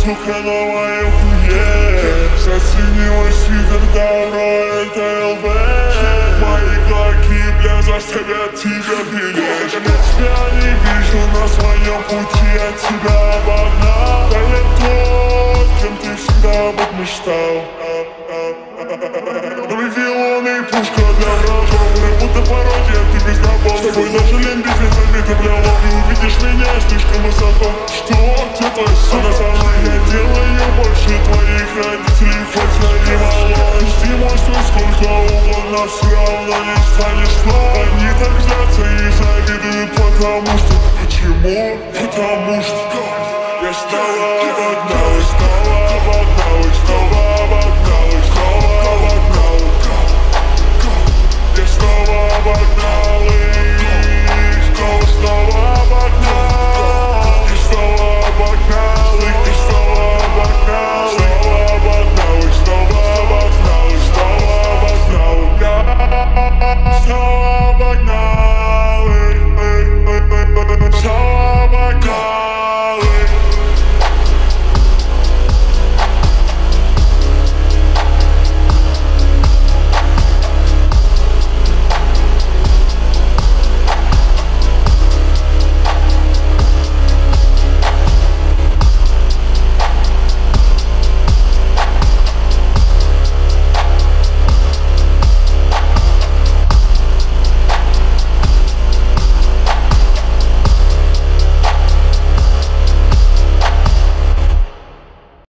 сука, новая хуе. Заценилась свитер, давно это ЛВ. Мои клоки, бля, заставят тебя прилечь. Я тебя не вижу на своем пути, от тебя обогнал. Да я тот, кем ты всегда быть мечтал. Вавилон и пушка для врагов, как будто пародия, ты без гробов. С тобой даже лень без забита, бля, лоб. И увидишь меня слишком высоко. Что? Где твой сон? А на самом деле я делаю больше твоих родителей. Хоть я и малой, зимой стой сколько угодно, все равно не станешь мной. Они так злятся и завидуют, потому что... Почему? Потому что